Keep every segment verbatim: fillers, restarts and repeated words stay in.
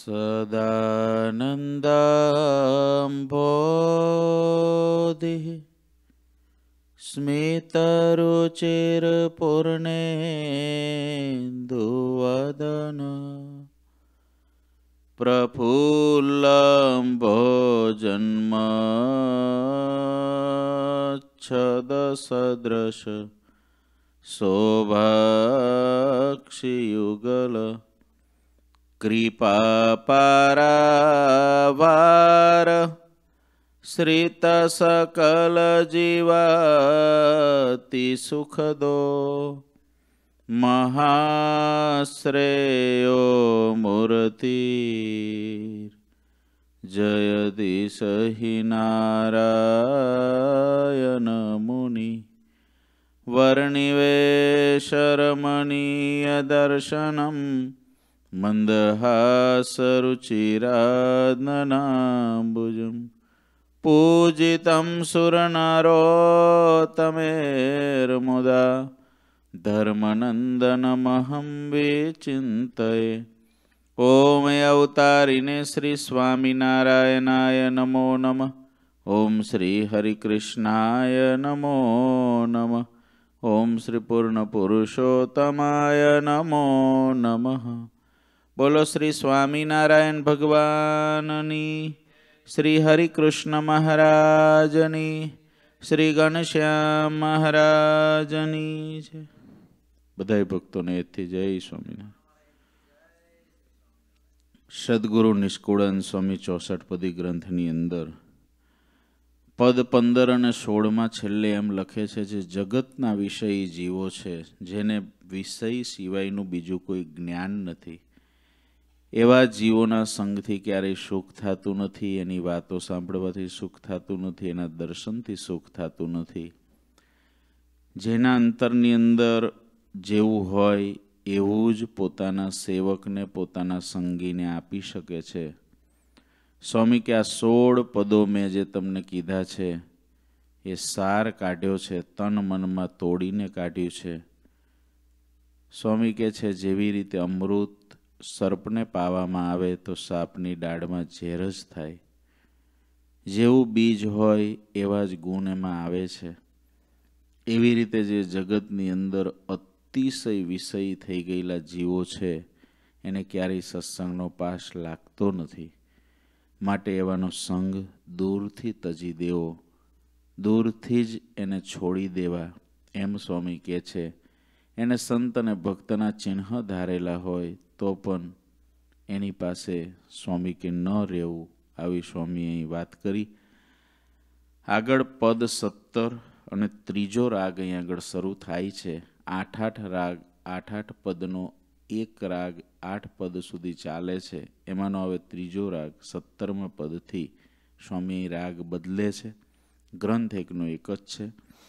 સદાનંદાંભોધિः સ્મિતરુચિરપૂર્ણેन्दુવદન પ્રફુલ્લંભોજન્મચ્છદસદૃશ શોભાક્ષિયુગલ કૃપાપારાવાર શ્રિતસકલજીવાતિ સુખદો મહાશ્રેયો મૂર્તિ જયદિશહિ નારાયણ મુનિ વર્ણિવેશરમણીય દર્શનમ મંદહાસરુચિરાનનાંબુજમ પૂજિતમ સુરનરોત્તમેર્મુદા ધર્મનંદનમહં વિચિંતયે. ઓમ અવતારિને શ્રી સ્વામિનારાયણાય નમો નમઃ. ઓમ શ્રી હરિકૃષ્ણાય નમો નમઃ. ઓમ શ્રી પૂર્ણ પુરુષોત્તમાય નમો નમઃ. બોલો શ્રી સ્વામિનારાયણ ભગવાનની, શ્રી હરિકૃષ્ણ મહારાજની, શ્રી ઘનશ્યામ મહારાજની છે. બધાય ભક્તોને એથી જય સ્વામિનારાયણ. સદગુરુ નિષ્કુળાનંદ સ્વામી ચોસઠપદી ગ્રંથની અંદર પદ પંદર અને સોળમાં છેલ્લે એમ લખે છે, જે જગતના વિષયી જીવો છે, જેને વિષય સિવાયનું બીજું કોઈ જ્ઞાન નથી, એવા જીવોના સંગથી ક્યારેય સુખ થતું નથી, એની વાતો સાંભળવાથી સુખ થતું નથી, એના દર્શનથી સુખ થતું નથી. જેના અંતરની અંદર જેવું હોય એવું જ પોતાના સેવકને, પોતાના સંગીને આપી શકે છે. સ્વામી કે આ સોળ પદો મેં જે તમને કીધા છે એ સાર કાઢ્યો છે, તન મનમાં તોડીને કાઢ્યું છે. સ્વામી કે છે, જેવી રીતે અમૃત સર્પને પાવામાં આવે તો સાપની દાઢમાં ઝેર જ થાય, જેવું બીજ હોય એવા જ ગુણ એમાં આવે છે. એવી રીતે જે જગતની અંદર અતિશય વિષય થઈ ગયેલા જીવો છે એને ક્યારેય સત્સંગનો પાશ લાગતો નથી. માટે એવાનો સંગ દૂરથી તજી દેવો, દૂરથી જ એને છોડી દેવા. એમ સ્વામી કહે છે. એને સંત અને ભક્તના ચિહ્ન ધારેલા હોય તો પણ એની પાસે સ્વામી કે ન રહેવું, આવી સ્વામી અહીં વાત કરી. આગળ પદ સત્તર અને ત્રીજો રાગ અહીં આગળ શરૂ થાય છે. આઠ આઠ રાગ, આઠ આઠ પદનો એક રાગ આઠ પદ સુધી ચાલે છે. એમાંનો હવે ત્રીજો રાગ સત્તરમા પદથી સ્વામી રાગ બદલે છે. ગ્રંથ એકનો એક જ છે.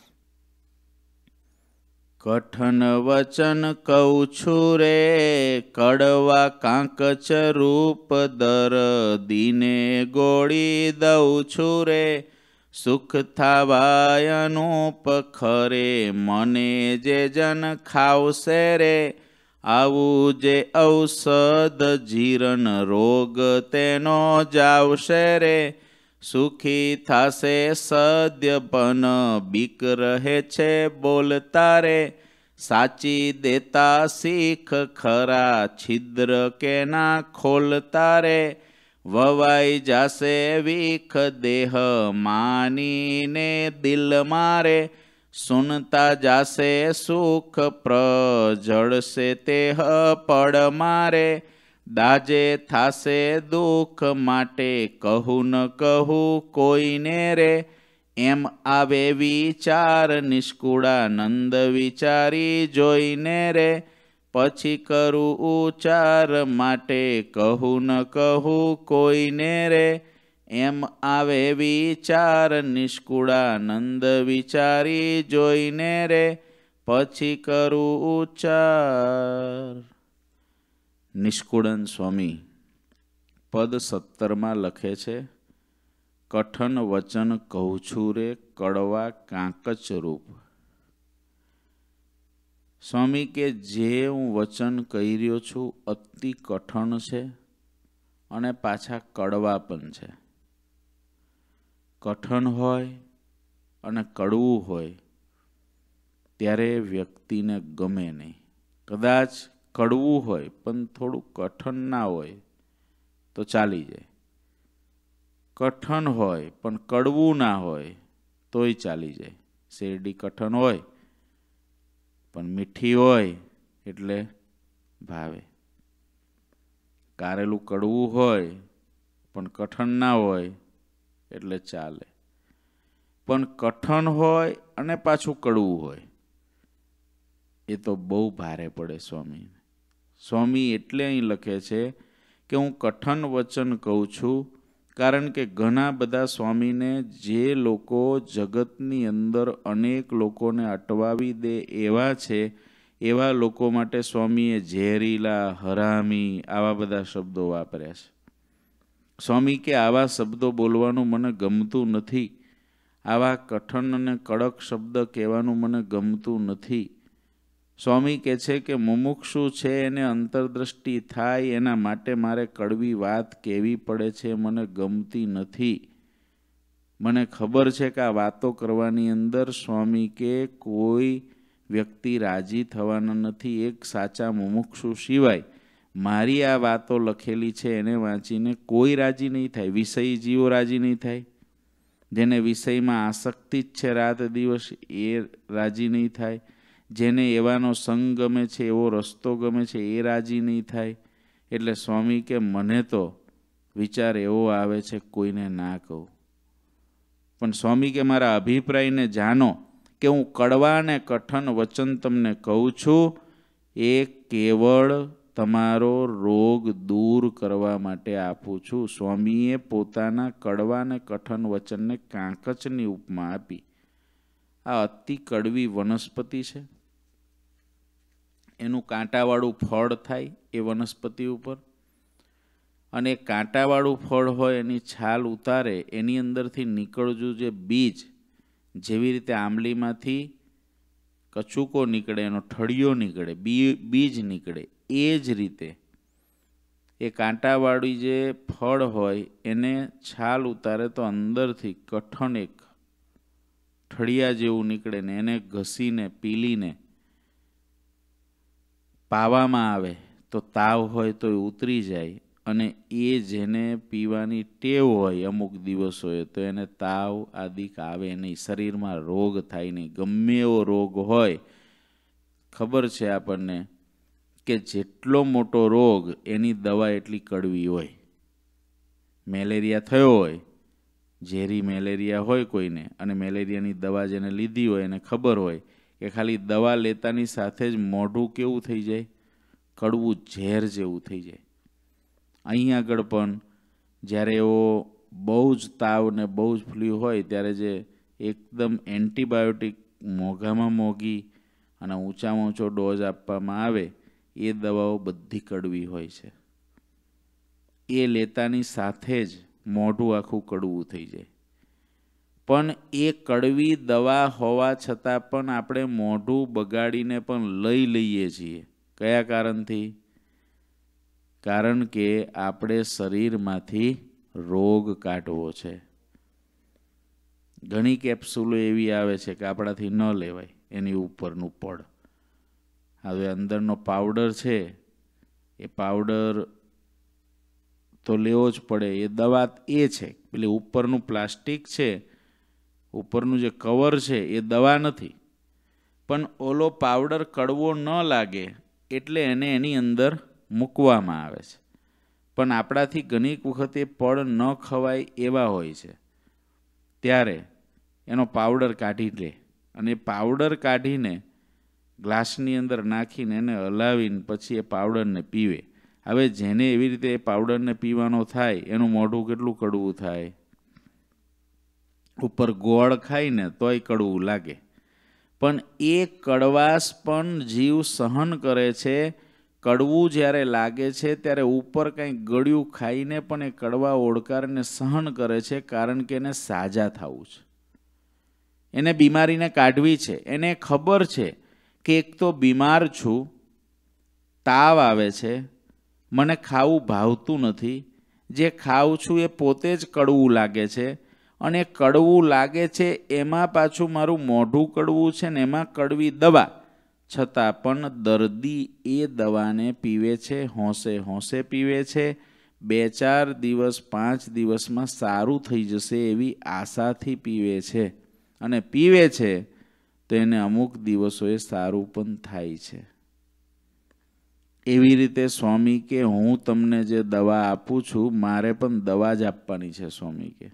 કઠન વચન કહું છું રે, કડવા કાંકચ રૂપ દર દીને ગોળી દઉં છું રે, સુખ થાવાયનું પખરે મને જે જન ખાવશે રે, આવું જે ઔષધ જીરણ રોગ તેનો જાવશે રે, સુખી થાશે સદ્ય પણ બીક રહે છે બોલતા રે, સાચી દેતા શીખ ખરા છિદ્ર કે ના ખોલતા રે, વવાઈ જાશે વિખ દેહ માનીને દિલ મારે, સુનતા જાશે સુખ પ્રજળશે તેહ પડ મારે, દાજે થાશે દુઃખ માટે કહું ન કહું કોઈને રે, એમ આવે વિચાર નિષ્કુળાનંદ વિચારી જોઈને રે, પછી કરું ઉચ્ચાર માટે કહું ન કહું કોઈને રે, એમ આવે વિચાર નિષ્કુળાનંદ વિચારી જોઈને રે, પછી કરું ઉચ્ચાર. નિષ્કુળાનંદ સ્વામી પદ સત્તરમાં લખે છે, કઠન વચન કહું છું રે, કડવા કાંકચ રૂપ. સ્વામી કે જે હું વચન કહી રહ્યો છું અતિ કઠણ છે અને પાછા કડવા પણ છે. કઠણ હોય અને કડવું હોય ત્યારે વ્યક્તિને ગમે નહીં. કદાચ કડવું હોય પણ થોડું કઠણ ના હોય તો ચાલી જાય. કઠણ હોય પણ કડવું ના હોય તોય ચાલી જાય. શેરડી કઠણ હોય પણ મીઠી હોય એટલે ભાવે. કારેલું કડવું હોય પણ કઠણ ના હોય એટલે ચાલે. પણ કઠણ હોય અને પાછું કડવું હોય એ તો બહુ ભારે પડે સ્વામી. સ્વામી એટલે અહીં લખે છે કે હું કઠણ વચન કહું છું, કારણ કે ઘણા બધા સ્વામીને જે લોકો જગતની અંદર અનેક લોકોને અટવાવી દે એવા છે, એવા લોકો માટે સ્વામીએ ઝેરીલા, હરામી આવા બધા શબ્દો વાપર્યા છે. સ્વામી કે આવા શબ્દો બોલવાનું મને ગમતું નથી. આવા કઠણ અને કડક શબ્દ કહેવાનું મને ગમતું નથી. સ્વામી કહે છે કે મુમુક્ષુ છે એને અંતરદ્રષ્ટિ થાય એના માટે મારે કડવી વાત કહેવી પડે છે, મને ગમતી નથી. મને ખબર છે કે આ વાતો કરવાની અંદર સ્વામી કે કોઈ વ્યક્તિ રાજી થવાના નથી, એક સાચા મુમુક્ષુ સિવાય. મારી આ વાતો લખેલી છે એને વાંચીને કોઈ રાજી નહીં થાય. વિષયી જીવો રાજી નહીં થાય. જેને વિષયમાં આસક્તિ જ છે રાત દિવસ એ રાજી નહીં થાય. જેને એવાનો સંગ ગમે છે, એવો રસ્તો ગમે છે એ રાજી નહીં થાય. એટલે સ્વામી કે મને તો વિચાર એવો આવે છે કોઈને ના કહું. પણ સ્વામી કે મારા અભિપ્રાયને જાણો કે હું કડવા અને કઠણ વચન તમને કહું છું એ કેવળ તમારો રોગ દૂર કરવા માટે આપું છું. સ્વામીએ પોતાના કડવા અને કઠણ વચનને કાંકચની ઉપમા આપી. આ અતિ કડવી વનસ્પતિ છે, એનું કાંટાવાળું ફળ થાય એ વનસ્પતિ ઉપર, અને કાંટાવાળું ફળ હોય એની છાલ ઉતારે એની અંદરથી નીકળતું જે બીજ, જેવી રીતે આંબલીમાંથી કચુકો નીકળે, એનો ઠળિયો નીકળે, બીજ નીકળે, એ જ રીતે એ કાંટાવાળી જે ફળ હોય એને છાલ ઉતારે તો અંદરથી કઠણ એક ઠળિયા જેવું નીકળે ને એને ઘસીને પીલીને પાવામાં આવે તો તાવ હોય તો એ ઉતરી જાય. અને એ જેને પીવાની ટેવ હોય અમુક દિવસોએ તો એને તાવ આદિ આવે નહીં, શરીરમાં રોગ થાય નહીં. ગમે એવો રોગ હોય, ખબર છે આપણને કે જેટલો મોટો રોગ એની દવા એટલી કડવી હોય. મેલેરિયા થયો હોય, ઝેરી મેલેરિયા હોય કોઈને, અને મેલેરિયાની દવા જેને લીધી હોય એને ખબર હોય કે ખાલી દવા લેતાની સાથે જ મોઢું કેવું થઈ જાય, કડવું ઝેર જેવું થઈ જાય. અહીં આગળ પણ જ્યારે એવો બહુ જ તાવ ને બહુ જ ફ્લૂ હોય ત્યારે જે એકદમ એન્ટીબાયોટિક મોંઘામાં મોંઘી અને ઊંચામાં ઊંચો ડોઝ આપવામાં આવે એ દવાઓ બધી કડવી હોય છે. એ લેતાની સાથે જ મોઢું આખું કડવું થઈ જાય. પણ એ કડવી દવા હોવા છતાં પણ આપણે મોઢું બગાડીને પણ લઈ લઈએ છીએ. કયા કારણથી? કારણ કે આપણે શરીરમાંથી રોગ કાઢવો છે. ઘણી કેપ્સ્યુલો એવી આવે છે કે આપણાથી ન લેવાય, એની ઉપરનું પડ. હવે અંદરનો પાવડર છે એ પાવડર તો લેવો જ પડે, એ દવા એ છે. પેલી ઉપરનું પ્લાસ્ટિક છે, ઉપરનું જે કવર છે એ દવા નથી. પણ ઓલો પાવડર કડવો ન લાગે એટલે એને એની અંદર મૂકવામાં આવે છે. પણ આપણાથી ઘણી વખત એ પડ ન ખવાય એવા હોય છે, ત્યારે એનો પાવડર કાઢી લે અને એ પાવડર કાઢીને ગ્લાસની અંદર નાખીને એને હલાવીને પછી એ પાવડરને પીવે. હવે જેને એવી રીતે એ પાવડરને પીવાનો થાય એનું મોઢું કેટલું કડવું થાય. ઉપર ગોળ ખાઈને તોય કડવું લાગે. પણ એ કડવાશ પણ જીવ સહન કરે છે. કડવું જ્યારે લાગે છે ત્યારે ઉપર કંઈ ગળ્યું ખાઈને પણ એ કડવા ઓડકારને સહન કરે છે, કારણ કે એને સાજા થવું છે, એને બીમારીને કાઢવી છે. એને ખબર છે કે એક તો બીમાર છું, તાવ આવે છે, મને ખાવું ભાવતું નથી, જે ખાઉં છું એ પોતે જ કડવું લાગે છે, અને કડવું લાગે છે એમાં પાછું મારું મોઢું કડવું છે ને એમાં કડવી દવા, છતાં પણ દર્દી એ દવાને પીવે છે, હોંશે હોંશે પીવે છે. બે ચાર દિવસ પાંચ દિવસમાં સારું થઈ જશે એવી આશાથી પીવે છે, અને પીવે છે તો એને અમુક દિવસોએ સારું પણ થાય છે. એવી રીતે સ્વામી કે હું તમને જે દવા આપું છું મારે પણ દવા જ આપવાની છે. સ્વામી કે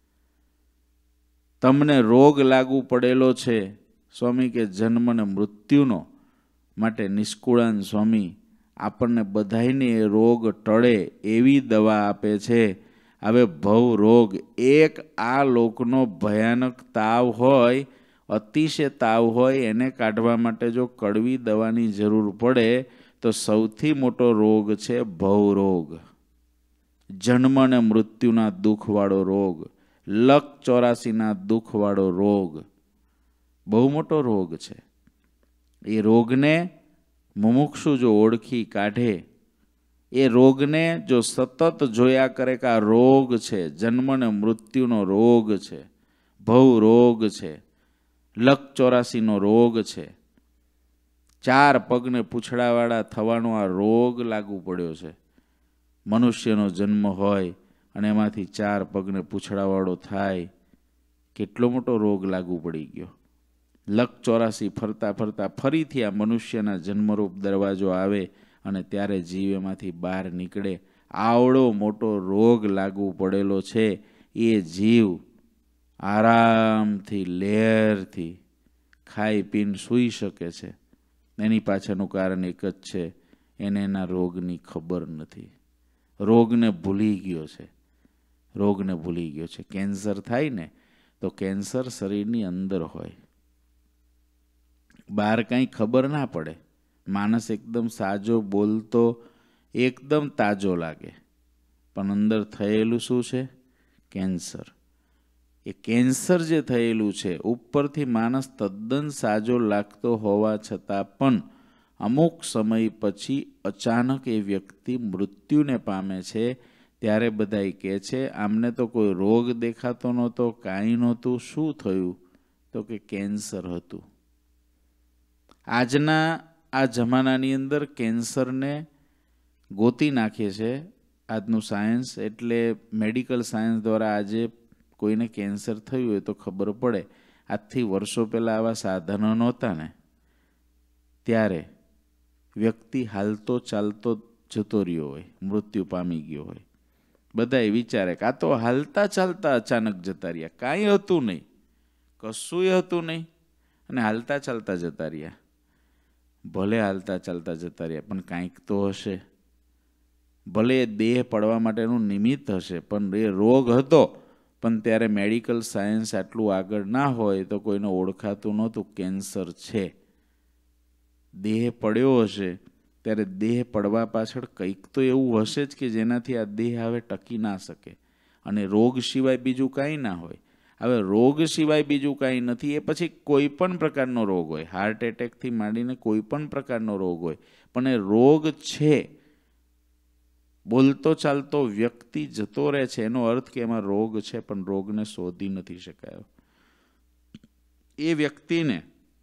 તમને રોગ લાગુ પડેલો છે સ્વામી કે જન્મ ને મૃત્યુનો, માટે નિષ્કુળાન સ્વામી આપણને બધાઈને એ રોગ ટળે એવી દવા આપે છે. હવે ભવ રોગ એક આ લોકનો ભયાનક તાવ હોય, અતિશય તાવ હોય, એને કાઢવા માટે જો કડવી દવાની જરૂર પડે તો સૌથી મોટો રોગ છે ભવ રોગ, જન્મ અને મૃત્યુના દુઃખવાળો રોગ, લક ચોરાસીના દુઃખવાળો રોગ, બહુ મોટો રોગ છે. એ રોગને મુમુક્ષુ જો ઓળખી કાઢે, એ રોગને જો સતત જોયા કરે કે આ રોગ છે, જન્મ ને મૃત્યુનો રોગ છે, ભવ રોગ છે, લક ચોરાસીનો રોગ છે, ચાર પગને પૂંછડાવાળા થવાનો આ રોગ લાગુ પડ્યો છે. મનુષ્યનો જન્મ હોય અને એમાંથી ચાર પગને પૂંછડાવાળો થાય, કેટલો મોટો રોગ લાગુ પડી ગયો. લક ચોરાસી ફરતા ફરતા ફરીથી આ મનુષ્યના જન્મરૂપ દરવાજો આવે અને ત્યારે જીવ એમાંથી બહાર નીકળે. આવડો મોટો રોગ લાગુ પડેલો છે. એ જીવ આરામથી લહેરથી ખાઈ પીને સૂઈ શકે છે. એની પાછળનું કારણ એક જ છે, એને એના રોગની ખબર નથી. રોગને ભૂલી ગયો છે, રોગને ભૂલી ગયો છે. કેન્સર થાય ને તો કેન્સર શરીરની અંદર હોય, બહાર કંઈ ખબર ના પડે. માણસ એકદમ સાજો બોલતો એકદમ તાજો લાગે, પણ અંદર થયેલું શું છે? કેન્સર. એ કેન્સર જે થયેલું છે, ઉપરથી માણસ તદ્દન સાજો લાગતો હોવા છતાં પણ અમુક સમય પછી અચાનક એ વ્યક્તિ મૃત્યુને પામે છે. ત્યારે બધાય કહે છે આમને તો કોઈ રોગ દેખાતો નહોતો, કાંઈ નહોતું, શું થયું? તો કે કેન્સર હતું. આજના આ જમાનાની અંદર કેન્સરને ગોતી નાખે છે આજનું સાયન્સ. એટલે મેડિકલ સાયન્સ દ્વારા આજે કોઈને કેન્સર થયું હોય તો ખબર પડે. આજથી વર્ષો પહેલાં આવા સાધનો નહોતા ને, ત્યારે વ્યક્તિ હાલતો ચાલતો જતો રહ્યો હોય, મૃત્યુ પામી ગયો હોય. બધાએ વિચારે કે આ તો હાલતા ચાલતા અચાનક જતા રહ્યા, કાંઈ હતું નહીં, કશુંય હતું નહીં, અને હાલતા ચાલતા જતા રહ્યા. ભલે હાલતા ચાલતા જતા રહ્યા, પણ કાંઈક તો હશે. ભલે દેહ પડવા માટેનું નિમિત્ત હશે, પણ એ રોગ હતો. પણ ત્યારે મેડિકલ સાયન્સ આટલું આગળ ના હોય તો કોઈને ઓળખાતું નહોતું કેન્સર છે. દેહ પડ્યો હશે ત્યારે દેહ પડવા પાછળ કંઈક તો એવું હશે જ કે જેનાથી આ દેહ હવે ટકી ના શકે, અને રોગ સિવાય બીજું કાંઈ ના હોય. હવે રોગ સિવાય બીજું કાંઈ નથી, એ પછી કોઈ પણ પ્રકારનો રોગ હોય, હાર્ટ એટેકથી માંડીને કોઈ પણ પ્રકારનો રોગ હોય, પણ એ રોગ છે. બોલતો ચાલતો વ્યક્તિ જતો રહે છે, એનો અર્થ કે એમાં રોગ છે, પણ રોગને શોધી નથી શકાયો. એ વ્યક્તિને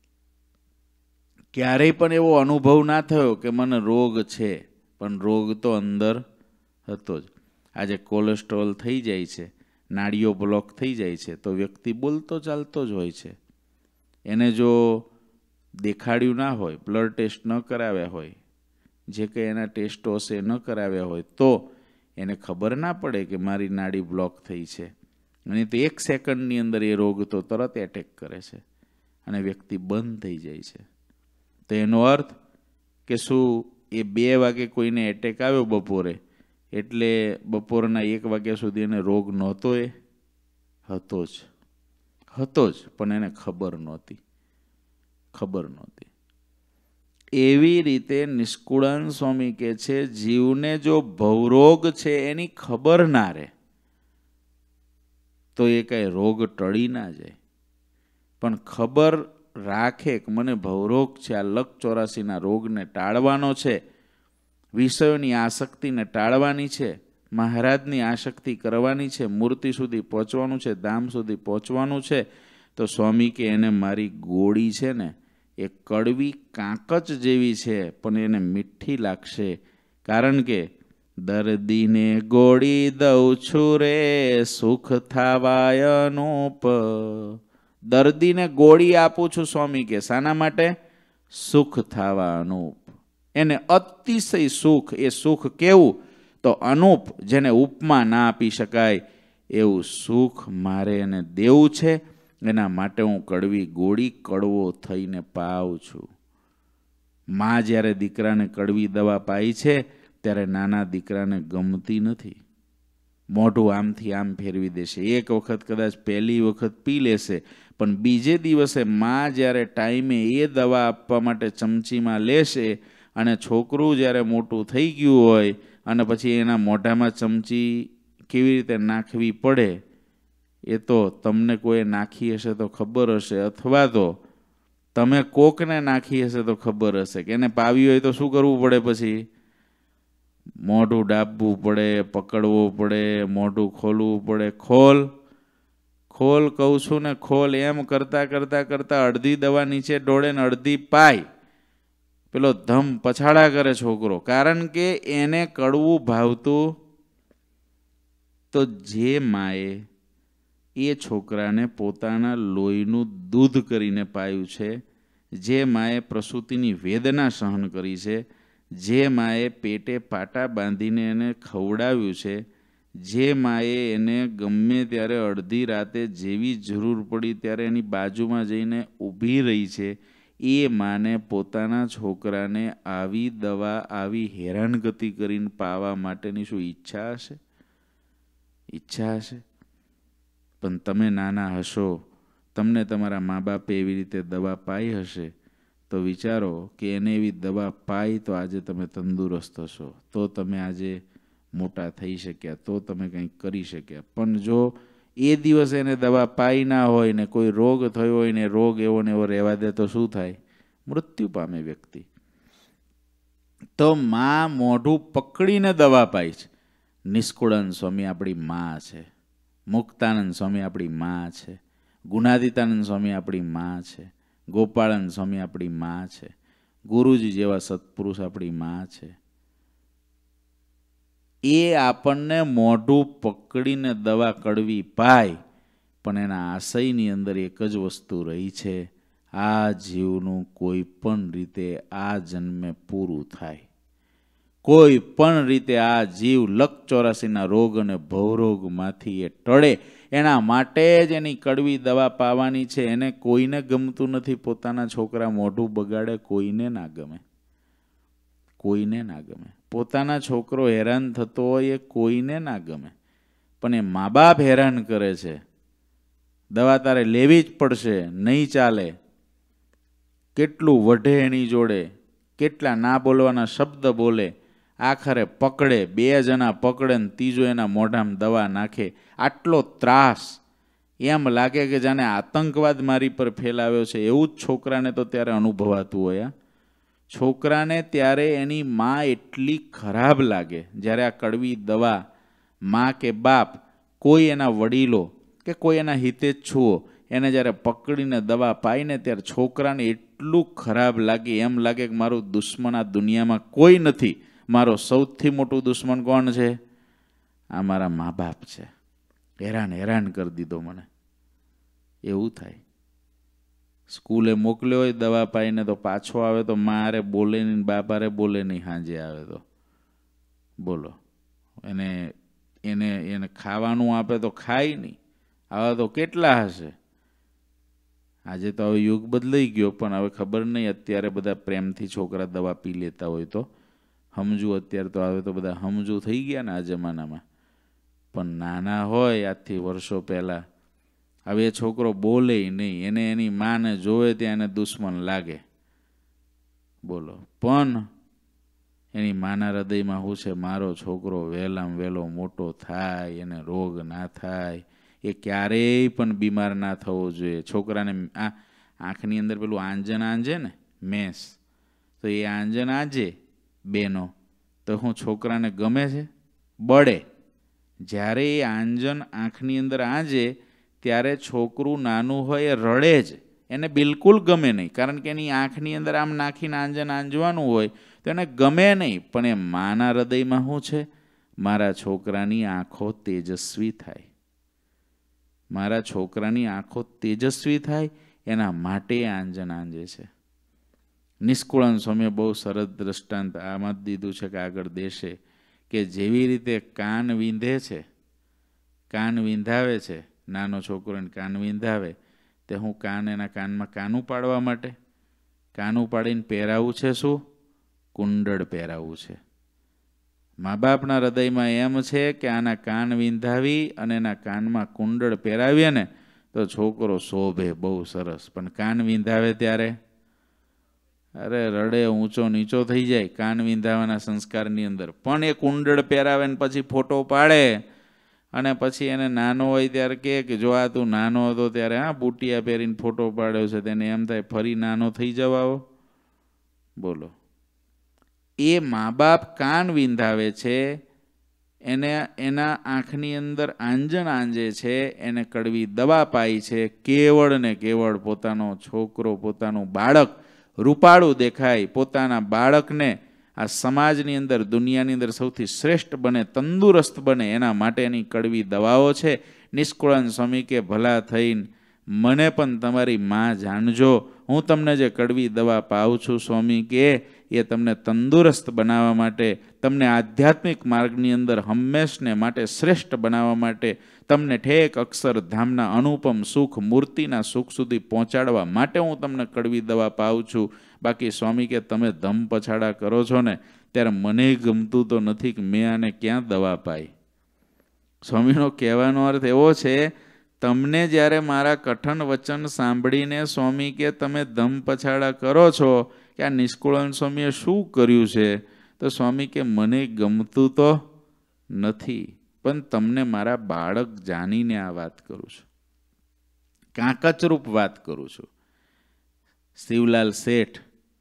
ક્યારેય પણ એવો અનુભવ ના થયો કે મને રોગ છે, પણ રોગ તો અંદર હતો જ. આજે કોલેસ્ટ્રોલ થઈ જાય છે, નાડીઓ બ્લોક થઈ જાય છે, તો વ્યક્તિ બોલતો ચાલતો જ હોય છે. એને જો દેખાડ્યું ના હોય, બ્લડ ટેસ્ટ ન કરાવ્યા હોય, જે કંઈ એના ટેસ્ટો હશે ન કરાવ્યા હોય, તો એને ખબર ના પડે કે મારી નાડી બ્લોક થઈ છે. અને તો એક સેકન્ડની અંદર એ રોગ તો તરત એટેક કરે છે અને વ્યક્તિ બંધ થઈ જાય છે. તો એનો અર્થ કે શું એ બે વાગે કોઈને એટેક આવ્યો બપોરે, એટલે બપોરના એક વાગ્યા સુધી એને રોગ નહોતો? એ હતો જ, હતો જ, પણ એને ખબર નહોતી, ખબર નહોતી. એવી રીતે નિષ્કુળાન સ્વામી કહે છે જીવને જો ભવરોગ છે એની ખબર ના રહે તો એ કાંઈ રોગ ટળી ના જાય. પણ ખબર રાખે કે મને ભવરોગ છે, આ લક ચોરાસીના રોગને ટાળવાનો છે, વિષયોની આસક્તિને ટાળવાની છે, મહારાજની આસક્તિ કરવાની છે, મૂર્તિ સુધી પહોંચવાનું છે, ધામ સુધી પહોંચવાનું છે, તો સ્વામી કે એને મારી ગોળી છે ને એ કડવી કાંકચ જેવી છે, પણ એને મીઠી લાગશે. કારણ કે દર્દીને ગોળી દઉં છું રે સુખ થાવાય અનુપ. દર્દીને ગોળી આપું છું સ્વામી કે શાના માટે? સુખ થાવા અનુપ. એને અતિશય સુખ. એ સુખ કેવું? તો અનુપ, જેને ઉપમા ના આપી શકાય એવું સુખ મારે એને દેવું છે. એના માટે હું કડવી ગોળી કડવો થઈને પાઉં છું. માં જ્યારે દીકરાને કડવી દવા પાઈ છે ત્યારે નાના દીકરાને ગમતી નથી. મોઢું આમથી આમ ફેરવી દેશે. એક વખત કદાચ પહેલી વખત પી લેશે, પણ બીજે દિવસે માં જ્યારે ટાઈમે એ દવા આપવા માટે ચમચીમાં લેશે અને છોકરું જ્યારે મોટું થઈ ગયું હોય અને પછી એના મોઢામાં ચમચી કેવી રીતે નાખવી પડે એ તો તમને કોઈ નાખી હશે તો ખબર હશે, અથવા તો તમે કોકને નાખી હશે તો ખબર હશે કે એને પાવી હોય તો શું કરવું પડે? પછી મોઢું ડાબવું પડે, પકડવું પડે, મોઢું ખોલવું પડે. ખોલ ખોલ કહું છું ને, ખોલ. એમ કરતા કરતા કરતા અડધી દવા નીચે ઢોળે ને અડધી પાય. પેલો ધમ પછાડા કરે છોકરો, કારણ કે એને કડવું ભાવતું. તો જે માએ એ છોકરાને પોતાના લોહીનું દૂધ કરીને પાયું છે, જે માએ પ્રસૂતિની વેદના સહન કરી છે, જે માએ પેટે પાટા બાંધીને એને ખવડાવ્યું છે, જે માએ એને ગમે ત્યારે અડધી રાતે જેવી જરૂર પડી ત્યારે એની બાજુમાં જઈને ઊભી રહી છે, એ માને પોતાના છોકરાને આવી દવા આવી હેરાનગતિ કરીને પાવા માટેની શું ઈચ્છા હશે? ઈચ્છા હશે? પણ તમે નાના હશો, તમને તમારા મા બાપે એવી રીતે દવા પાઈ હશે, તો વિચારો કે એને એવી દવા પાઈ તો આજે તમે તંદુરસ્ત હશો, તો તમે આજે મોટા થઈ શક્યા, તો તમે કંઈક કરી શક્યા. પણ જો એ દિવસે એને દવા પાઈ ના હોય ને કોઈ રોગ થયો હોય ને રોગ એવો ને એવો રહેવા દે તો શું થાય? મૃત્યુ પામે વ્યક્તિ. તો માં મોઢું પકડીને દવા પાઈ છે. નિષ્કુળાનંદ સ્વામી આપણી માં છે, મુક્તાનંદ સ્વામી આપણી માં છે, ગુણાતીતાનંદ સ્વામી આપણી માં છે, ગોપાળાનંદ સ્વામી આપણી માં છે, ગુરુજી જેવા સત્પુરુષ આપણી માં છે. એ આપણને મોઢું પકડીને દવા કડવી પાય, પણ એના આશયની અંદર એક જ વસ્તુ રહી છે, આ જીવનું કોઈ પણ રીતે આ જન્મે પૂરું થાય. કોઈ પણ રીતે આ જીવ લક ચોરાસીના રોગ અને ભવરોગમાંથી એ ટળે, એના માટે જ એની કડવી દવા પાવાની છે. એને કોઈને ગમતું નથી પોતાના છોકરા મોઢું બગાડે, કોઈને ના ગમે, કોઈને ના ગમે. પોતાના છોકરો હેરાન થતો હોય એ કોઈને ના ગમે, પણ એ મા બાપ હેરાન કરે છે. દવા તારે લેવી જ પડશે, નહીં ચાલે. કેટલું વઢે એની જોડે, કેટલા ના બોલવાના શબ્દ બોલે, આખરે પકડે, બે જણા પકડે ને ત્રીજો એના મોઢામાં દવા નાખે. આટલો ત્રાસ, એમ લાગે કે જાણે આતંકવાદ મારી પર ફેલાવ્યો છે, એવું જ છોકરાને તો ત્યારે અનુભવાતું હોય. છોકરાને ત્યારે એની માં એટલી ખરાબ લાગે જ્યારે આ કડવી દવા માં કે બાપ, કોઈ એના વડીલો કે કોઈ એના હિતેચ્છુઓ એને જ્યારે પકડીને દવા પાઈને ત્યારે છોકરાને એટલું ખરાબ લાગે, એમ લાગે કે મારું દુશ્મન આ દુનિયામાં કોઈ નથી, મારો સૌથી મોટું દુશ્મન કોણ છે? આ મારા મા બાપ છે. હેરાન હેરાન કરી દીધો મને, એવું થાય. સ્કૂલે મોકલ્યો હોય દવા પાઈને તો પાછો આવે તો મારે બોલે નહીં, બાપારે બોલે નહીં. સાંજે આવે તો બોલો, એને એને એને ખાવાનું આપે તો ખાય નહીં. આવા તો કેટલા હશે. આજે તો હવે યુગ બદલાઈ ગયો, પણ હવે ખબર નહીં, અત્યારે બધા પ્રેમથી છોકરા દવા પી લેતા હોય તો સમજુ. અત્યારે તો હવે તો બધા સમજુ થઈ ગયા ને આ જમાનામાં. પણ નાના હોય આજથી વર્ષો પહેલાં, હવે એ છોકરો બોલે નહીં, એને એની માને જોવે ત્યાં એને દુશ્મન લાગે, બોલો. પણ એની માના હૃદયમાં શું છે? મારો છોકરો વહેલામાં વહેલો મોટો થાય, એને રોગ ના થાય, એ ક્યારેય પણ બીમાર ના થવો જોઈએ. છોકરાને આ આંખની અંદર પેલું આંજન આંજે ને, મેસ, તો એ આંજન આંજે બેનો તો હું છોકરાને ગમે છે? બળે. જ્યારે એ આંજન આંખની અંદર આંજે ત્યારે છોકરું નાનું હોય એ રડે જ, એને બિલકુલ ગમે નહીં, કારણ કે એની આંખની અંદર આમ નાખીને આંજન આંજવાનું હોય તો એને ગમે નહીં. પણ એ માના હૃદયમાં શું છે? મારા છોકરાની આંખો તેજસ્વી થાય, મારા છોકરાની આંખો તેજસ્વી થાય એના માટે આંજન આંજે છે. નિષ્કુળાનંદ સ્વામીએ બહુ સરસ દ્રષ્ટાંત આમાં જ દીધું છે કે આગળ દેશે કે જેવી રીતે કાન વીંધે છે, કાન વીંધાવે છે, નાનો છોકરોને કાન વીંધાવે તે હું કાન એના કાનમાં કાનું પાડવા માટે, કાનું પાડીને પહેરાવું છે શું? કુંડળ પહેરાવવું છે. મા બાપના હૃદયમાં એમ છે કે આના કાન વીંધાવી અને એના કાનમાં કુંડળ પહેરાવીએ ને તો છોકરો શોભે, બહુ સરસ. પણ કાન વીંધાવે ત્યારે અરે રડે, ઊંચો નીચો થઈ જાય કાન વીંધાવાના સંસ્કારની અંદર. પણ એ કુંડળ પહેરાવે ને પછી ફોટો પાડે અને પછી એને નાનો હોય ત્યારે કહે કે જો આ તું નાનો હતો ત્યારે હા બુટિયા પહેરીને ફોટો પાડ્યો છે, તેને એમ થાય ફરી નાનો થઈ જવાઓ. બોલો, એ મા બાપ કાન વીંધાવે છે, એને એના આંખની અંદર આંજણ આંજે છે, એને કડવી દવા પાઈ છે, કેવળ ને કેવળ પોતાનો છોકરો, પોતાનું બાળક રૂપાળું દેખાય, પોતાના બાળકને આ સમાજની અંદર, દુનિયાની અંદર સૌથી શ્રેષ્ઠ બને, તંદુરસ્ત બને એના માટેની કડવી દવાઓ છે. નિષ્કુળાનંદ સ્વામી કે ભલા થઈને મને પણ તમારી માં જાણજો, હું તમને જે કડવી દવા પાઉં છું સ્વામી કે એ તમને તંદુરસ્ત બનાવવા માટે, તમને આધ્યાત્મિક માર્ગની અંદર હંમેશને માટે શ્રેષ્ઠ બનાવવા માટે, તમને ઠેક અક્ષરધામના અનુપમ સુખ, મૂર્તિના સુખ સુધી પહોંચાડવા માટે હું તમને કડવી દવા પાઉં છું. બાકી સ્વામી કે તમે ધમ પછાડા કરો છો ને ત્યારે મને ગમતું તો નથી કે મેં આને ક્યાં દવા પાઈ. સ્વામીનો કહેવાનો અર્થ એવો છે, તમને જ્યારે મારા કઠન વચન સાંભળીને સ્વામી કે તમે ધમ પછાડા કરો છો કે આ નિષ્કુળાનંદ સ્વામીએ શું કર્યું છે, તો સ્વામી કે મને ગમતું તો નથી, પણ તમને મારા બાળક જાણીને આ વાત કરું છું, કાંકચરૂપ વાત કરું છું. શિવલાલ શેઠ,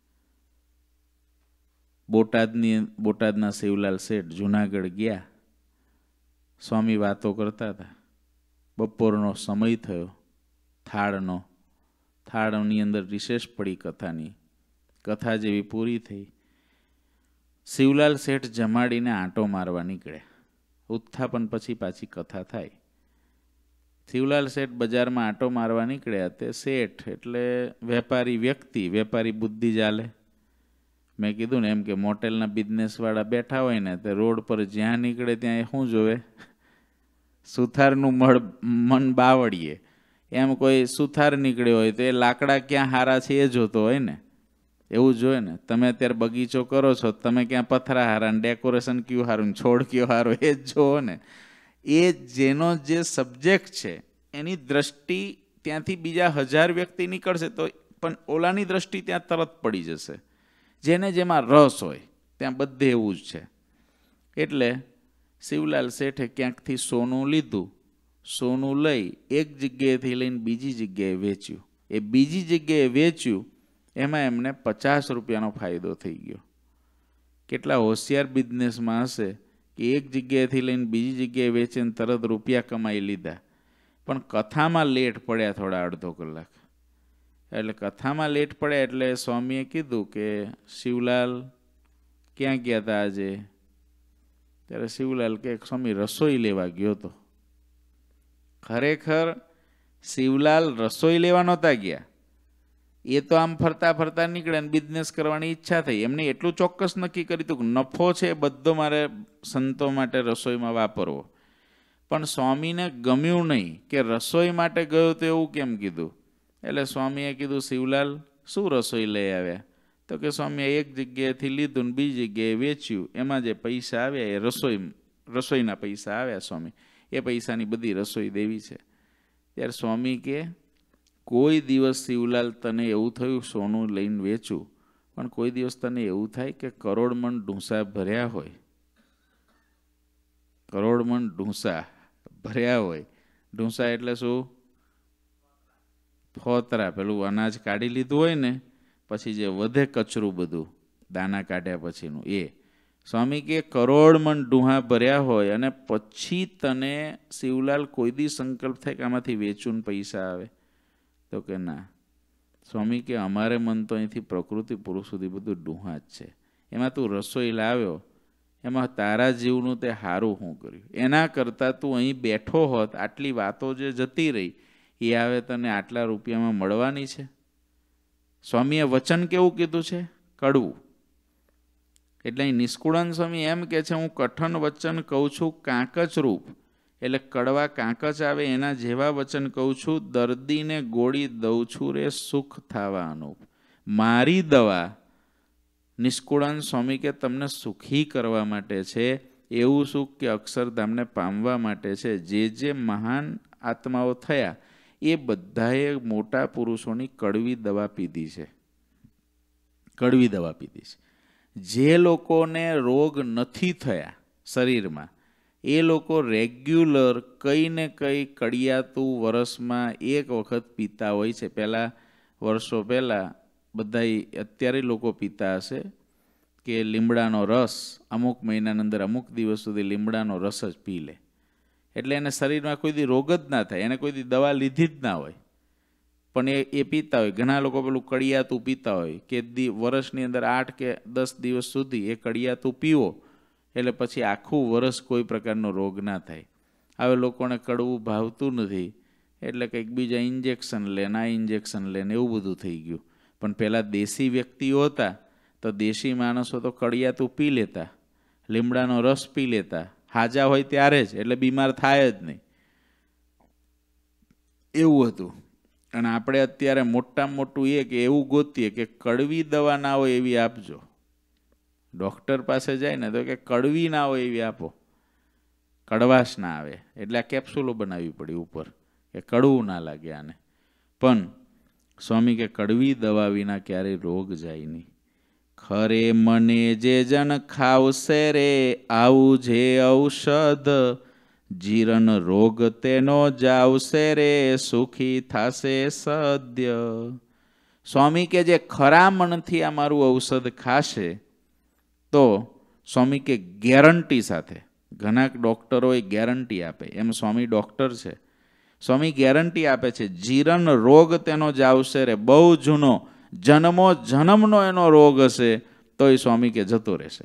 બોટાદની બોટાદના શિવલાલ શેઠ જુનાગઢ ગયા, સ્વામી વાતો કરતા હતા. બપોરનો સમય થયો, થાળનો, થાળની અંદર રિસેસ પડી કથાની, કથા જેવી પૂરી થઈ. શિવલાલ શેઠ જમાડીને આંટો મારવા નીકળ્યા. ઉત્થાપન પછી પાછી કથા થાય. શિવલાલ શેઠ બજારમાં આંટો મારવા નીકળ્યા. તે શેઠ એટલે વેપારી વ્યક્તિ, વેપારી બુદ્ધિ ચાલે. મેં કીધું ને એમ કે મોટેલના બિઝનેસવાળા બેઠા હોય ને તે રોડ પર જ્યાં નીકળે ત્યાં એ શું જોવે? સુથારનું મળ મન બાવળીએ. એમ કોઈ સુથાર નીકળ્યો હોય તો એ લાકડા ક્યાં હારા છે એ જોતો હોય ને, એવું જોઈએ ને. તમે અત્યારે બગીચો કરો છો, તમે ક્યાં પથરા હારા ને ડેકોરેશન કયું હારું, છોડ કયો હારો, એ જ જોવો ને. એ જેનો જે સબ્જેક્ટ છે એની દ્રષ્ટિ ત્યાંથી બીજા હજાર વ્યક્તિ નીકળશે તો પણ ઓલાની દ્રષ્ટિ ત્યાં તરત પડી જશે. જેને જેમાં રસ હોય ત્યાં બધે એવું જ છે. એટલે શિવલાલ શેઠે ક્યાંકથી સોનું લીધું, સોનું લઈ એક જગ્યાએથી લઈને બીજી જગ્યાએ વેચ્યું. એ બીજી જગ્યાએ વેચ્યું એમાં એમને પચાસ રૂપિયાનો ફાયદો થઈ ગયો. કેટલા હોશિયાર બિઝનેસમાં હશે કે એક જગ્યાએથી લઈને બીજી જગ્યાએ વેચીને તરત રૂપિયા કમાઈ લીધા. પણ કથામાં લેટ પડ્યા થોડા અડધો કલાક. એટલે કથામાં લેટ પડ્યા એટલે સ્વામીએ કીધું કે શિવલાલ ક્યાં ગયા હતા આજે? ત્યારે શિવલાલ કે સ્વામી રસોઈ લેવા ગયો હતો. ખરેખર શિવલાલ રસોઈ લેવા નહોતા ગયા, એ તો આમ ફરતા ફરતા નીકળે ને બિઝનેસ કરવાની ઈચ્છા થઈ. એમને એટલું ચોક્કસ નક્કી કર્યું હતું કે નફો છે એ બધો મારે સંતો માટે રસોઈમાં વાપરવો. પણ સ્વામીને ગમ્યું નહીં કે રસોઈ માટે ગયો તો એવું કેમ કીધું. એટલે સ્વામીએ કીધું શિવલાલ શું રસોઈ લઈ આવ્યા? તો કે સ્વામીએ એક જગ્યાએથી લીધું ને બીજી જગ્યાએ વેચ્યું, એમાં જે પૈસા આવ્યા એ રસોઈ રસોઈના પૈસા આવ્યા સ્વામી, એ પૈસાની બધી રસોઈ દેવી છે. ત્યારે સ્વામી કે કોઈ દિવસ શિવલાલ તને એવું થયું સોનું લઈને વેચું, પણ કોઈ દિવસ તને એવું થાય કે કરોડ મણ ઢૂંસા ભર્યા હોય, કરોડ મણ ઢૂંસા ભર્યા હોય. ઢૂંસા એટલે શું? ફોતરા, પેલું અનાજ કાઢી લીધું હોય ને પછી જે વધે કચરું બધું દાના કાઢ્યા પછીનું, એ સ્વામી કે કરોડ મન ડુહા ભર્યા હોય અને પછી તને શિવલાલ કોઈ દી સંકલ્પ થાય કે આમાંથી વેચું પૈસા આવે? તો કે ના. સ્વામી કે અમારે મન તો અહીંથી પ્રકૃતિ પુરુષ સુધી બધું ડુહા જ છે. એમાં તું રસોઈ લાવ્યો, એમાં તારા જીવનું તે સારું શું કર્યું? એના કરતાં તું અહીં બેઠો હોત, આટલી વાતો જે જતી રહી એ આવે તને આટલા રૂપિયામાં મળવાની છે. સ્વામીએ વચન કેવું કીધું છે? કડવું. એટલે અહીં નિષ્કુળાનંદ સ્વામી એમ કે છે, હું કઠન વચન કહું છું કાંકચ રૂપ, એટલે કડવા કાંકચ આવે એના જેવા વચન કહું છું. દર્દીને ગોળી દઉં છું રે સુખ થવા અનુપ. મારી દવા નિષ્કુળાનંદ સ્વામી કે તમને સુખી કરવા માટે છે, એવું સુખ કે અક્ષરધામને પામવા માટે છે. જે જે મહાન આત્માઓ થયા એ બધાએ મોટા પુરુષોની કડવી દવા પીધી છે. કડવી દવા પીધી છે. જે લોકોને રોગ નથી થયા શરીરમાં, એ લોકો રેગ્યુલર કંઈ ને કંઈ કડિયાતું વર્ષમાં એક વખત પીતા હોય છે. પહેલાં વર્ષો પહેલાં બધા અત્યારે લોકો પીતા હશે કે લીમડાનો રસ અમુક મહિનાની અંદર અમુક દિવસ સુધી લીમડાનો રસ જ પી લે, એટલે એને શરીરમાં કોઈ દી રોગ જ ના થાય. એને કોઈ દી દવા લીધી જ ના હોય, પણ એ એ પીતા હોય. ઘણા લોકો પેલું કડિયાતું પીતા હોય કે દી વર્ષની અંદર આઠ કે દસ દિવસ સુધી એ કડિયાતું પીવો એટલે પછી આખું વર્ષ કોઈ પ્રકારનો રોગ ના થાય. હવે લોકોને કડવું ભાવતું નથી એટલે કંઈક બીજા ઇન્જેક્શન લે, આ ઇન્જેક્શન લે ને એવું બધું થઈ ગયું. પણ પહેલાં દેશી વ્યક્તિઓ હતા તો દેશી માણસો તો કડિયાતું પી લેતા, લીમડાનો રસ પી લેતા, હાજા હોય ત્યારે જ, એટલે બીમાર થાય જ નહીં, એવું હતું. અને આપણે અત્યારે મોટામાં મોટું એ કે એવું ગોતીએ કે કડવી દવા ના હોય એવી આપજો. ડૉક્ટર પાસે જાય ને તો કે કડવી ના હોય એવી આપો, કડવાશ ના આવે. એટલે આ કેપ્સ્યુલો બનાવવી પડી ઉપર કે કડવું ના લાગે આને. પણ સ્વામી કે કડવી દવા વિના ક્યારેય રોગ જાય નહીં. ખરે મને જે જન ખાવશે રે આવું જે ઔષધ, જીરન રોગ તેનો જાવશે રે સુખી થાશે સદ્ય. સ્વામી કે જે ખરા મનથી આ મારું ઔષધ ખાશે તો સ્વામી કે ગેરંટી સાથે, ઘણા ડૉક્ટરો એ ગેરંટી આપે, એમ સ્વામી ડૉક્ટર છે. સ્વામી ગેરંટી આપે છે જીરન રોગ તેનો જાવશે રે. બહુ જૂનો જન્મો જન્મનો એનો રોગ હશે તો એ સ્વામી કે જતો રહેશે.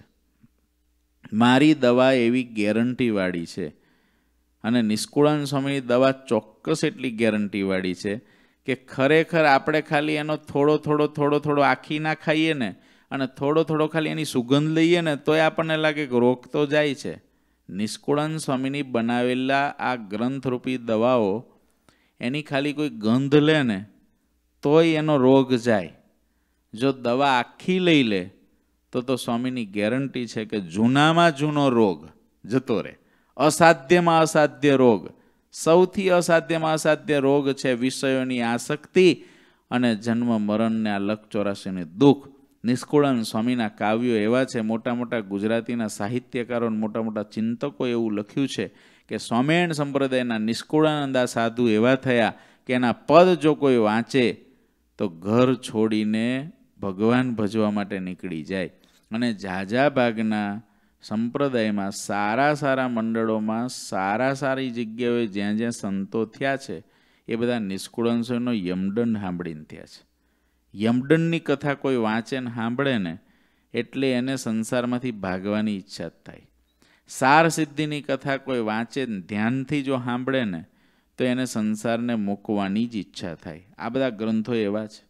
મારી દવા એવી ગેરંટીવાળી છે. અને નિષ્કુળાનંદ સ્વામીની દવા ચોક્કસ એટલી ગેરંટીવાળી છે કે ખરેખર આપણે ખાલી એનો થોડો થોડો થોડો થોડો આખી ના ખાઈએ ને અને થોડો થોડો ખાલી એની સુગંધ લઈએ ને તોય આપણને લાગે કે રોગ તો જાય છે. નિષ્કુળાનંદ સ્વામીની બનાવેલા આ ગ્રંથરૂપી દવાઓ એની ખાલી કોઈ ગંધ લે ને તોય એનો રોગ જાય. જો દવા આખી લઈ લે તો તો સ્વામીની ગેરંટી છે કે જૂનામાં જૂનો રોગ જતો રહે. અસાધ્યમાં અસાધ્ય રોગ, સૌથી અસાધ્યમાં અસાધ્ય રોગ છે વિષયોની આસક્તિ અને જન્મ મરણને આ લક ચોરાસીનું દુઃખ. નિષ્કુળાનંદ સ્વામીના કાવ્યો એવા છે, મોટા મોટા ગુજરાતીના સાહિત્યકારો, મોટા મોટા ચિંતકો એવું લખ્યું છે કે સ્વામિનારાયણ સંપ્રદાયના નિષ્કુળાનંદ આ સાધુ એવા થયા કે એના પદ જો કોઈ વાંચે તો ઘર છોડીને ભગવાન ભજવા માટે નીકળી જાય. અને ઝાઝા ભાગના સંપ્રદાયમાં સારા સારા મંડળોમાં સારા સારી જગ્યાએ જ્યાં જ્યાં સંતો થયા છે એ બધા નિષ્કુળાનંદ સ્વામીનો યમદંડ સાંભળીને થયા છે. યમદંડની કથા કોઈ વાંચે ને સાંભળે ને એટલે એને સંસારમાંથી ભાગવાની ઈચ્છા જ થાય. સાર સિદ્ધિની કથા કોઈ વાંચે ને ધ્યાનથી જો સાંભળે ને તો એને સંસારને મૂકવાની જ ઈચ્છા થાય. આ બધા ગ્રંથો એવા છે,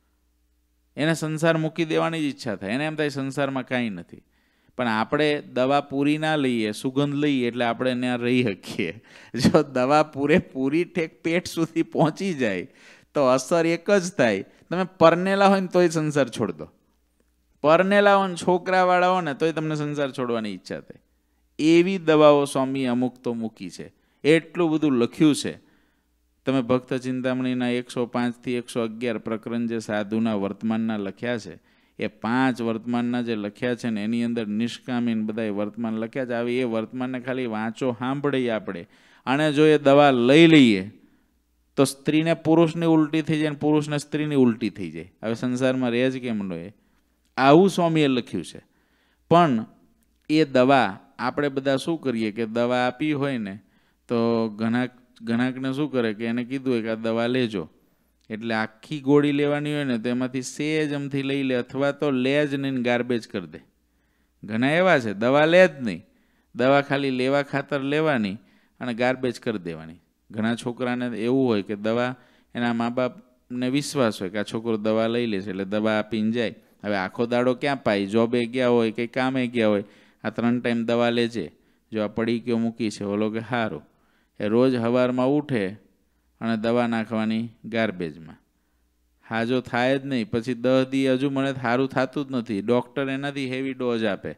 એને સંસાર મૂકી દેવાની જ ઈચ્છા થાય. એને એમ થાય સંસારમાં કાંઈ નથી. પણ આપણે દવા પૂરી ના લઈએ, સુગંધ લઈએ એટલે આપણે ત્યાં રહી શકીએ. જો દવા પૂરેપૂરી ઠેક પેટ સુધી પહોંચી જાય તો અસર એક જ થાય. તમે પરનેલા હોય ને તોય સંસાર છોડ દો, પરનેલા હોય ને છોકરાવાળા હોય ને તોય તમને સંસાર છોડવાની ઈચ્છા થાય. એવી દવાઓ સ્વામી અમુક તો મૂકી છે, એટલું બધું લખ્યું છે. તમે ભક્ત ચિંતામણીના એકસો પાંચથી એકસો અગિયાર પ્રકરણ જે સાધુના વર્તમાનના લખ્યા છે એ પાંચ વર્તમાનના જે લખ્યા છે ને એની અંદર નિષ્કામીન બધા વર્તમાન લખ્યા છે. આવી એ વર્તમાનને ખાલી વાંચો, સાંભળીએ આપણે. અને જો એ દવા લઈ લઈએ તો સ્ત્રીને પુરુષની ઉલટી થઈ જાય ને પુરુષને સ્ત્રીની ઉલટી થઈ જાય. હવે સંસારમાં રહે જ કેમ નો એ? આવું સ્વામીએ લખ્યું છે. પણ એ દવા આપણે બધા શું કરીએ કે દવા આપી હોય ને તો ઘણા ઘણાકને શું કરે કે એને કીધું હોય કે આ દવા લેજો, એટલે આખી ગોળી લેવાની હોય ને તેમાંથી સેજ અમથી લઈ લે, અથવા તો લે જ નહીં, ગાર્બેજ કરી દે. ઘણા એવા છે દવા લે જ નહીં, દવા ખાલી લેવા ખાતર લેવાની અને ગાર્બેજ કરી દેવાની. ઘણા છોકરાને એવું હોય કે દવા એના મા બાપને વિશ્વાસ હોય કે આ છોકરો દવા લઈ લેશે એટલે દવા આપીને જાય. હવે આખો દાડો ક્યાં પાય, જોબે ગયા હોય કંઈ કામે ગયા હોય, આ ત્રણ ટાઈમ દવા લેજે, જો આ પડીકીઓ મૂકી છે ઓલો કે સારું, એ રોજ સવારમાં ઉઠે અને દવા નાખવાની ગાર્બેજમાં. હા જો થાય જ નહીં, પછી દસ દી હજુ મને સારું થતું જ નથી, ડૉક્ટર એનાથી હેવી ડોઝ આપે,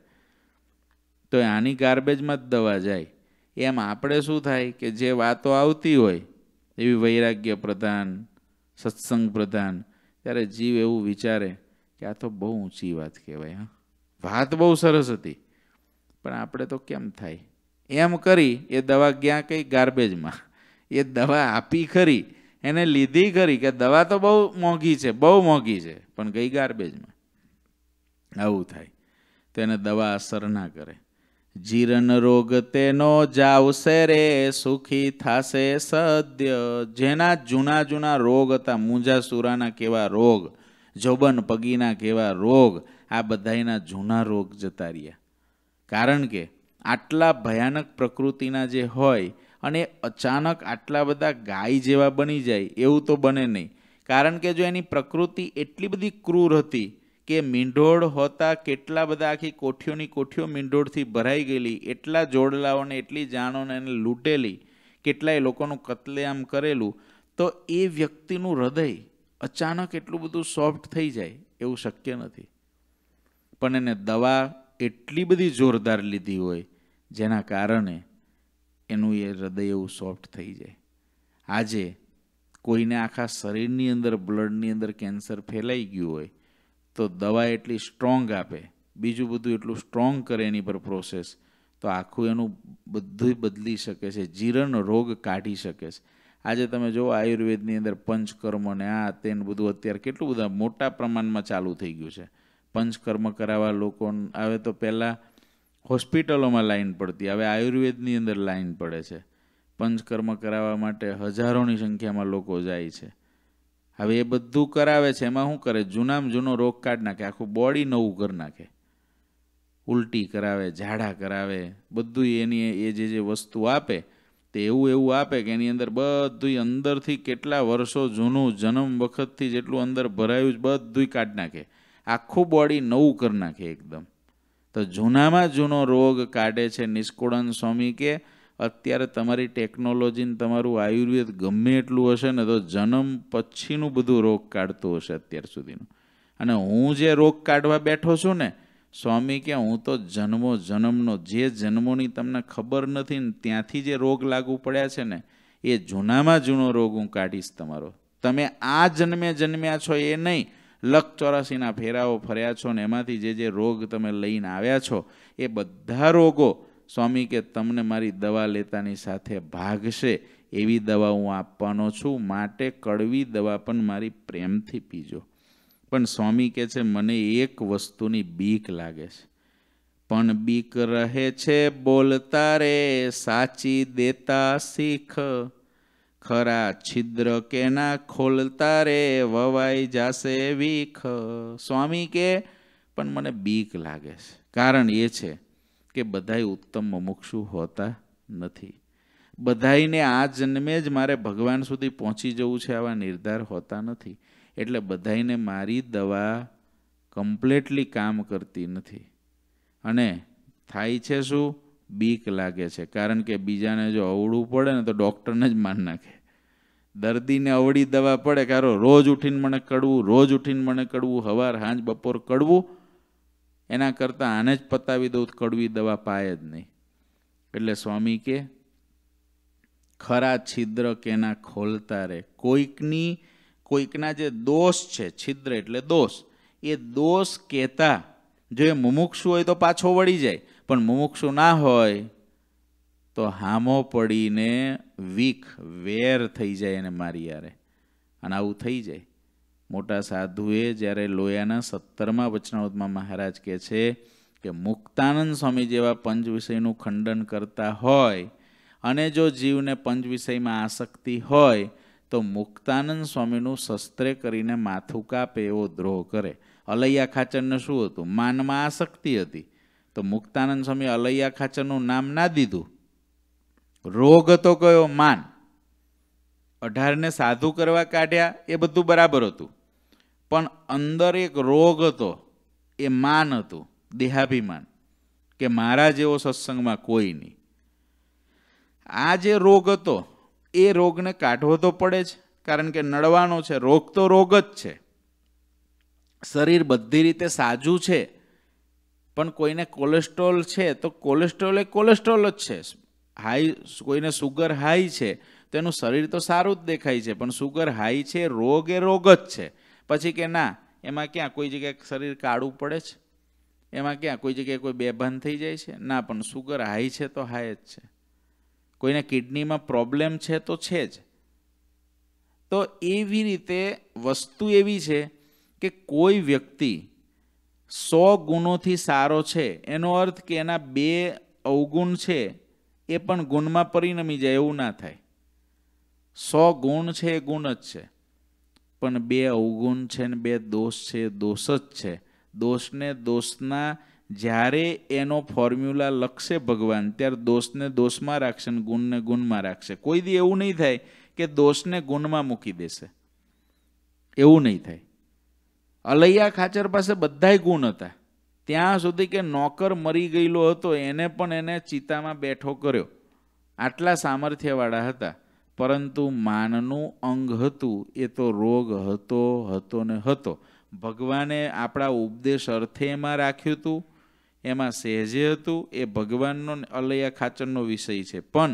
તો આની ગાર્બેજમાં જ દવા જાય. એમ આપણે શું થાય કે જે વાતો આવતી હોય એવી વૈરાગ્ય પ્રધાન, સત્સંગ પ્રધાન, ત્યારે જીવ એવું વિચારે કે આ તો બહુ ઊંચી વાત કહેવાય, હા વાત બહુ સરસ હતી, પણ આપણે તો કેમ થાય એમ કરી એ દવા ગયા કંઈ ગાર્બેજમાં. એ દવા આપી ખરી, એને લીધી ખરી કે દવા તો બહુ મોંઘી છે, બહુ મોંઘી છે, પણ ગઈ ગાર્બેજમાં. આવું થાય તો એને દવા અસર ના કરે. જીરન રોગ તેનો જાવશે રે, સુખી થાશે સદ્ય. જેના જૂના જૂના રોગ હતા, મૂંઝા સુરાના કેવા રોગ, જોબન પગીના કેવા રોગ, આ બધાયના જૂના રોગ જતા રહ્યા. કારણ કે આટલા ભયાનક પ્રકૃતિના જે હોય અને અચાનક આટલા બધા ગાય જેવા બની જાય એવું તો બને નહીં. કારણ કે જો એની પ્રકૃતિ એટલી બધી ક્રૂર હતી કે મીંઢોળ હોતા કેટલા બધા, આખી કોઠીઓની કોઠીઓ મીંઢોળથી ભરાઈ ગયેલી, એટલા જોડલાઓને એટલી જાણોને એને લૂંટેલી, કેટલાય લોકોનું કતલેઆમ કરેલું, તો એ વ્યક્તિનું હૃદય અચાનક એટલું બધું સોફ્ટ થઈ જાય એવું શક્ય નથી. પણ એને દવા એટલી બધી જોરદાર લીધી હોય જેના કારણે એનું એ હૃદય એવું સોફ્ટ થઈ જાય. આજે કોઈને આખા શરીરની અંદર, બ્લડની અંદર કેન્સર ફેલાઈ ગયું હોય તો દવા એટલી સ્ટ્રોંગ આપે, બીજું બધું એટલું સ્ટ્રોંગ કરે એની પર પ્રોસેસ, તો આખું એનું બધું બદલી શકે છે, જીરણ રોગ કાઢી શકે છે. આજે તમે જુઓ આયુર્વેદની અંદર પંચકર્મ ને આ તેને બધું અત્યારે કેટલું બધા મોટા પ્રમાણમાં ચાલુ થઈ ગયું છે. પંચકર્મ કરાવવા લોકો આવે તો પહેલાં હોસ્પિટલોમાં લાઈન પડતી, હવે આયુર્વેદની અંદર લાઈન પડે છે. પંચકર્મ કરાવવા માટે હજારોની સંખ્યામાં લોકો જાય છે. હવે એ બધું કરાવે છે, એમાં શું કરે, જૂનામાં જૂનો રોગ કાઢી નાખે, આખું બોડી નવું કરી નાખે, ઉલટી કરાવે, ઝાડા કરાવે, બધું એની એ જે જે વસ્તુ આપે તે એવું એવું આપે કે એની અંદર બધું અંદરથી કેટલા વર્ષો જૂનું, જન્મ વખતથી જેટલું અંદર ભરાયું જ બધું કાઢી નાખે, આખું બોડી નવું કરી નાખે એકદમ. તો જૂનામાં જૂનો રોગ કાઢે છે. નિષ્કુળાનંદ સ્વામી કે અત્યારે તમારી ટેકનોલોજીને તમારું આયુર્વેદ ગમે એટલું હશે ને તો જન્મ પછીનું બધું રોગ કાઢતું હશે અત્યાર સુધીનું. અને હું જે રોગ કાઢવા બેઠો છું ને, સ્વામી કે હું તો જન્મો જન્મનો, જે જન્મોની તમને ખબર નથી ને ત્યાંથી જે રોગ લાગુ પડ્યા છે ને, એ જૂનામાં જૂનો રોગ હું કાઢીશ તમારો. તમે આ જન્મે જન્મ્યા છો એ નહીં, લખ ચોરાસીના ફેરાઓ ફર્યા છો ને એમાંથી જે જે રોગ તમે લઈને આવ્યા છો એ બધા રોગો સ્વામી કે તમને મારી દવા લેતાની સાથે ભાગશે એવી દવા હું આપવાનો છું, માટે કડવી દવા પણ મારી પ્રેમથી પીજો. પણ સ્વામી કહે છે મને એક વસ્તુની બીક લાગે છે, પણ બીક રહે છે બોલતા રે, સાચી દેતા શીખ, ખરા છિદ્ર કે ના ખોલતા રે, વવાઈ જાશે વીખ. સ્વામી કે પણ મને બીક લાગે છે, કારણ એ છે કે બધાય ઉત્તમ મુમુક્ષુ હોતા નથી. બધાયને આ જન્મે જ મારે ભગવાન સુધી પહોંચી જવું છે આવા નિર્ધાર હોતા નથી. એટલે બધાયને મારી દવા કમ્પ્લીટલી કામ કરતી નથી. અને થાય છે શું, બીક લાગે છે. કારણ કે બીજાને જો અવળું પડે ને તો ડૉક્ટરને જ માર નાખે. દર્દીને અવળી દવા પડે, કારો રોજ ઉઠીને મને કડવું, રોજ ઉઠીને મને કડવું, હવાર હાંજ બપોર કડવું, એના કરતાં આને જ પતાવી દઉં, કડવી દવા પાય જ નહીં. એટલે સ્વામી કે ખરા છિદ્ર કેના ખોલતા રે, કોઈકની કોઈકના જે દોષ છે, છિદ્ર એટલે દોષ, એ દોષ કહેતા જો એ મુમુક્ષુ હોય તો પાછો વળી જાય, પણ મુમુક્ષુ ના હોય તો હામો પડીને વીખ વેર થઈ જાય એને મારી યારે. અને આવું થઈ જાય. મોટા સાધુએ જ્યારે લોયાના સત્તરમાં વચનાવતમાં મહારાજ કહે છે કે મુક્તાનંદ સ્વામી જેવા પંચ વિષયનું ખંડન કરતા હોય અને જો જીવને પંચ વિષયમાં આસક્તિ હોય તો મુક્તાનંદ સ્વામીનું શસ્ત્રે કરીને માથું કાપે એવો દ્રોહ કરે. અલૈયા ખાચરને શું હતું? માનમાં આસક્તિ હતી. તો મુક્તાનંદ સ્વામી અલૈયા ખાચરનું નામ ના દીધું. રોગ હતો કયો? માન. અઢારને સાધુ કરવા કાઢ્યા એ બધું બરાબર હતું, પણ અંદર એક રોગ હતો, એ માન હતું, દેહાભિમાન, કે મારા જેવો સત્સંગમાં કોઈ નહીં. આ જે રોગ હતો એ રોગને કાઢવો તો પડે જ, કારણ કે નડવાનો છે. રોગ તો રોગ જ છે. શરીર બધી રીતે સાજું છે, પણ કોઈને કોલેસ્ટ્રોલ છે તો કોલેસ્ટ્રોલ એ કોલેસ્ટ્રોલ જ છે. હાઈ, કોઈને સુગર હાઈ છે તો એનું શરીર તો સારું જ દેખાય છે, પણ સુગર હાઈ છે, રોગ એ રોગ જ છે. પછી કે ના, એમાં ક્યાં કોઈ જગ્યાએ શરીર કાળું પડે છે? એમાં ક્યાં કોઈ જગ્યાએ કોઈ બેભાન થઈ જાય છે? ના, પણ સુગર હાઈ છે તો હાઈ જ છે. કોઈને કિડનીમાં પ્રોબ્લેમ છે તો છે જ. તો એવી રીતે વસ્તુ એવી છે કે કોઈ વ્યક્તિ સો ગુણોથી સારો છે, એનો અર્થ કે એના બે અવગુણ છે એ પણ ગુણમાં પરિણમી જાય એવું ના થાય. સો ગુણ છે એ ગુણ જ છે, પણ બે અવગુણ છે ને બે દોષ છે એ દોષ જ છે. દોષને દોષના જ્યારે એનો ફોર્મ્યુલા લખશે ભગવાન, ત્યારે દોષને દોષમાં રાખશે ને ગુણને ગુણમાં રાખશે. કોઈ દી એવું નહીં થાય કે દોષને ગુણમાં મૂકી દેશે, એવું નહીં થાય. અલૈયા ખાચર પાસે બધાય ગુણ હતા, ત્યાં સુધી કે નોકર મરી ગયેલો હતો એને પણ એને ચિતામાં બેઠો કર્યો. આટલા સામર્થ્યવાળા હતા, પરંતુ માનનું અંગ હતું એ તો રોગ હતો હતો ને હતો. ભગવાને આપણા ઉપદેશ અર્થે એમાં રાખ્યું હતું, એમાં સહેજે હતું, એ ભગવાનનો અલૈયા ખાચરનો વિષય છે. પણ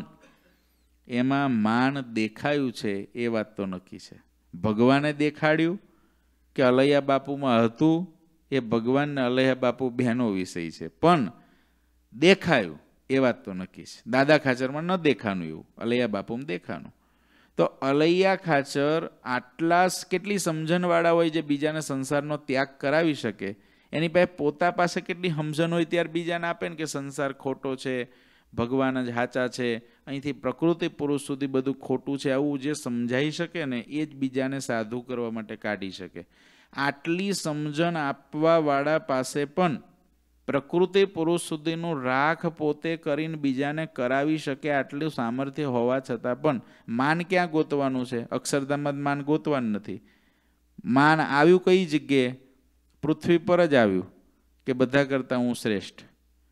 એમાં માન દેખાયું છે એ વાત તો નક્કી છે. ભગવાને દેખાડ્યું કે અલૈયા બાપુમાં હતું, એ ભગવાનને અલૈયા બાપુ બેનો વિષય છે, પણ દેખાયું એ વાત તો નક્કી છે. દાદા ખાચરમાં ન દેખાનું, એવું અલૈયા બાપુમાં દેખાનું. તો અલૈયા ખાચર આટલા કેટલી સમજણવાળા હોય જે બીજાને સંસારનો ત્યાગ કરાવી શકે. એની પાસે પોતા પાસે કેટલી સમજણ હોય ત્યારે બીજાને આપે ને કે સંસાર ખોટો છે, ભગવાન જ સાચા છે, અહીંથી પ્રકૃતિ પુરુષ સુધી બધું ખોટું છે, આવું જે સમજાઈ શકે ને એ જ બીજાને સાધુ કરવા માટે કાઢી શકે. આટલી સમજણ આપવાવાળા પાસે પણ પ્રકૃતિ પુરુષ સુધીનું રાખ પોતે કરીને બીજાને કરાવી શકે આટલું સામર્થ્ય હોવા છતાં પણ માન ક્યાં ગોતવાનું છે? અક્ષરધામમાં માન ગોતવાનું નથી. માન આવ્યું કઈ જગ્યાએ? પૃથ્વી પર જ આવ્યું કે બધા કરતાં હું શ્રેષ્ઠ.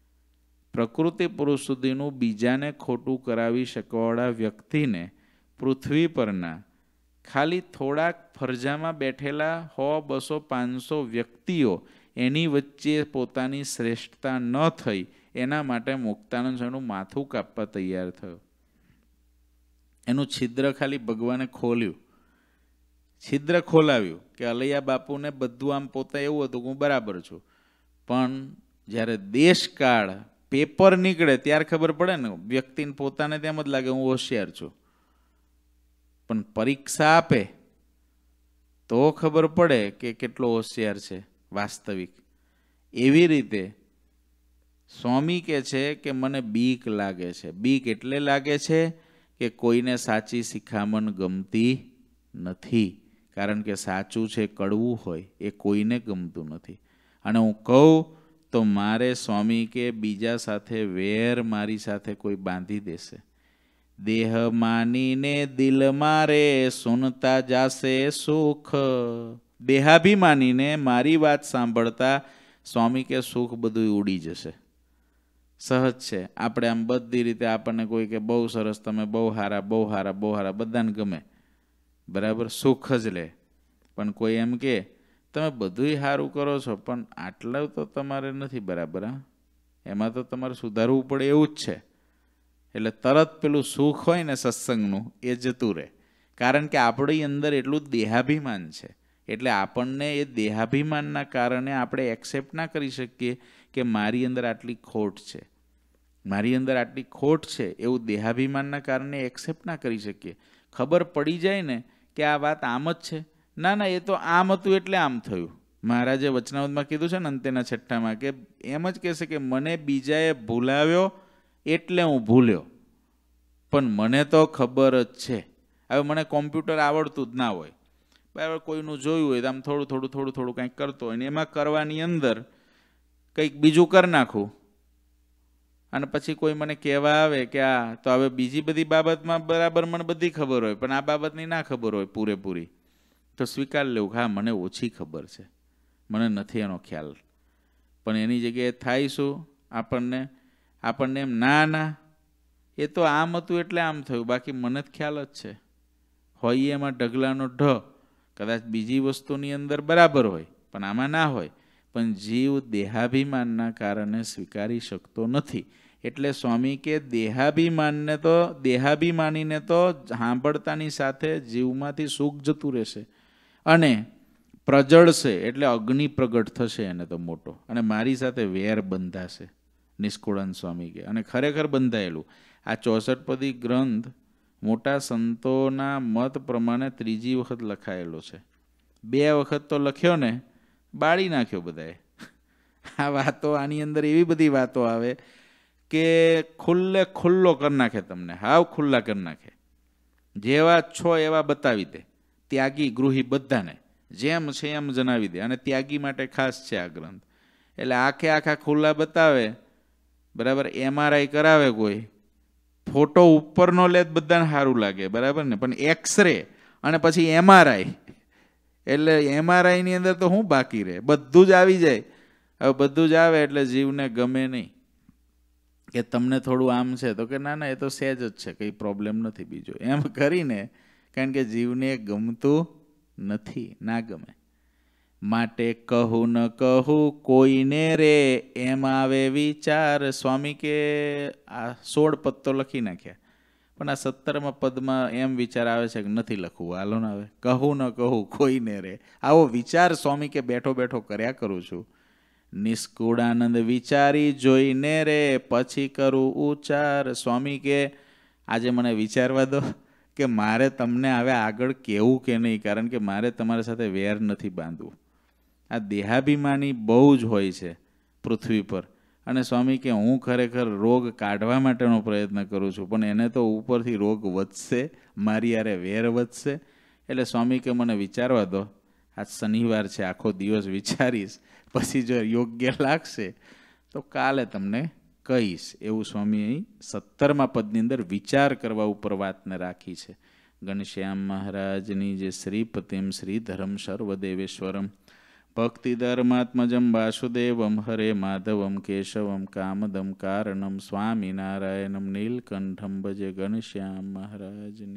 પ્રકૃતિ પુરુષ સુધીનું બીજાને ખોટું કરાવી શકવાવાળા વ્યક્તિને પૃથ્વી પરના ખાલી થોડાક ફરજામાં બેઠેલા સો બસો પાંચસો વ્યક્તિઓ એની વચ્ચે પોતાની શ્રેષ્ઠતા ન થઈ, એના માટે મુક્તાનંદ સ્વામીનું માથું કાપવા તૈયાર થયો. એનું છિદ્ર ખાલી ભગવાને ખોલ્યું, છિદ્ર ખોલાવ્યું કે અલૈયા બાપુને બધું આમ પોતે એવું હતું કે હું બરાબર છું, પણ જ્યારે દેશકાળ પેપર નીકળે ત્યારે ખબર પડે ને, વ્યક્તિને પોતાને તેમ જ લાગે હું હોશિયાર છું, પણ પરીક્ષા આપે તો ખબર પડે કે કેટલો હોશિયાર છે વાસ્તવિક. એવી રીતે સ્વામી કહે છે કે મને બીક લાગે છે. બીક એટલે લાગે છે કે કોઈને સાચી શિખામણ ગમતી નથી, કારણ કે સાચું છે કડવું હોય એ કોઈને ગમતું નથી. અને હું કહું તો મારે સ્વામી કે બીજા સાથે વેર મારી સાથે કોઈ બાંધી દેશે. દેહ માનીને દિલ મારે સુનતા જાશે સુખ. દેહાભિમાનીને મારી વાત સાંભળતા સ્વામી કે સુખ બધું ઉડી જશે. સહજ છે. આપણે આમ બધી રીતે આપણને કોઈ કે બહુ સરસ, તમે બહુ હારા, બહુ હારા, બહુ હારા, બધાને ગમે, બરાબર, સુખ જ લે. પણ કોઈ એમ કે તમે બધુંય સારું કરો છો પણ આટલું તો તમારે નથી બરાબર, હા, એમાં તો તમારે સુધારવું પડે એવું જ છે. એટલે તરત પેલું સુખ હોય ને સત્સંગનું એ જતું રહે, કારણ કે આપણી અંદર એટલું દેહાભિમાન છે. એટલે આપણને એ દેહાભિમાનના કારણે આપણે એક્સેપ્ટ ના કરી શકીએ કે મારી અંદર આટલી ખોટ છે, મારી અંદર આટલી ખોટ છે એવું દેહાભિમાનના કારણે એક્સેપ્ટ ના કરી શકીએ. ખબર પડી જાય ને કે આ વાત આમ જ છે, ના ના એ તો આમ હતું એટલે આમ થયું, મહારાજે વચનામૃતમાં કીધું છે ને અંતેના છઠ્ઠામાં કે એમ જ કહેશે કે મને બીજાએ ભૂલાવ્યો એટલે હું ભૂલ્યો, પણ મને તો ખબર જ છે. હવે મને કોમ્પ્યુટર આવડતું જ ના હોય, બરાબર, કોઈનું જોયું હોય તો આમ થોડું થોડું થોડું થોડું કંઈક કરતો હોય ને એમાં કરવાની અંદર કંઈક બીજું કરી નાખું અને પછી કોઈ મને કહેવા આવે કે આ તો હવે બીજી બધી બાબતમાં બરાબર મને બધી ખબર હોય પણ આ બાબતની ના ખબર હોય પૂરેપૂરી, તો સ્વીકાર લેવું હા મને ઓછી ખબર છે, મને નથી એનો ખ્યાલ. પણ એની જગ્યાએ થાય શું આપણને આપણને એમ ના ના એ તો આમ હતું એટલે આમ થયું, બાકી મને જ ખ્યાલ જ છે. હોય એમાં ઢગલાનો ઢ, કદાચ બીજી વસ્તુની અંદર બરાબર હોય પણ આમાં ના હોય, પણ જીવ દેહાભિમાનના કારણે સ્વીકારી શકતો નથી. એટલે સ્વામી કે દેહાભિમાનને તો દેહાભિમાનીને તો સાંભળતાની સાથે જીવમાંથી સુખ જતું રહેશે અને પ્રજળશે, એટલે અગ્નિ પ્રગટ થશે એને તો મોટો, અને મારી સાથે વેર બંધાશે. નિષ્કુળાનંદ સ્વામી કે અને ખરેખર બંધાયેલું. આ ચોસઠપદી ગ્રંથ મોટા સંતોના મત પ્રમાણે ત્રીજી વખત લખાયેલો છે. બે વખત તો લખ્યો ને બાળી નાખ્યો બધાએ. આ વાતો આની અંદર એવી બધી વાતો આવે કે ખુલ્લે ખુલ્લો કરી નાખે, તમને હાવ ખુલ્લા કરી નાખે. જેવા છો એવા બતાવી દે, ત્યાગી ગૃહી બધાને જેમ છે એમ જણાવી દે. અને ત્યાગી માટે ખાસ છે આ ગ્રંથ. એટલે આખે આખા ખુલ્લા બતાવે, બરાબર. એમઆરઆઈ કરાવે કોઈ, ફોટો ઉપરનો લે બધાને સારું લાગે, બરાબર ને, પણ એક્સરે અને પછી એમઆરઆઈ, એટલે એમઆરઆઈની અંદર તો શું બાકી રહે, બધું જ આવી જાય. હવે બધું જ આવે એટલે જીવને ગમે નહીં. કે તમને થોડું આમ છે તો કે ના ના એ તો સહેજ જ છે, કંઈ પ્રોબ્લેમ નથી બીજો, એમ કરીને, કારણ કે જીવને ગમતું નથી, ના ગમે. માટે કહું ન કહું કોઈને રે એમ આવે વિચાર. સ્વામી કે આ સોળ પદ તો લખી નાખ્યા, પણ આ સત્તરમાં પદમાં એમ વિચાર આવે છે કે નથી લખવું, હાલો ને હવે કહું ન કહું કોઈને રે. આવો વિચાર સ્વામી કે બેઠો બેઠો કર્યા કરું છું. નિષ્કુળાનંદ વિચારી જોઈને રે પછી કરું ઉચ્ચાર. સ્વામી કે આજે મને વિચારવા દો કે મારે તમને હવે આગળ કેવું કે નહીં, કારણ કે મારે તમારી સાથે વેર નથી બાંધવું. આ દેહાભિમાની બહુ જ હોય છે પૃથ્વી પર. અને સ્વામી કે હું ખરેખર રોગ કાઢવા માટેનો પ્રયત્ન કરું છું, પણ એને તો ઉપરથી રોગ વધશે, મારી યારે વેર વધશે. એટલે સ્વામી કે મને વિચારવા દો, આજ શનિવાર છે, આખો દિવસ વિચારીશ, પછી જો યોગ્ય લાગશે તો કાલે તમને કહીશ. એવું સ્વામી અહીં સત્તરમા પદની અંદર વિચાર કરવા ઉપર વાતને રાખી છે. ઘનશ્યામ મહારાજની જે શ્રીપતિમ શ્રીધરમ સર્વદેવેશ્વરમ ભક્તિધર્માત્મજમ વાસુદેવમ હરે માધવમ કેશવમ કામદમ કારણમ સ્વામિનારાયણમ નીલકંઠમ ભજે. ઘનશ્યામ મહારાજની